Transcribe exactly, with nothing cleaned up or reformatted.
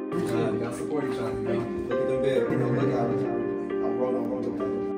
We gotta support each other, you know. Look at them bed, you know, look out. I roll on roll together.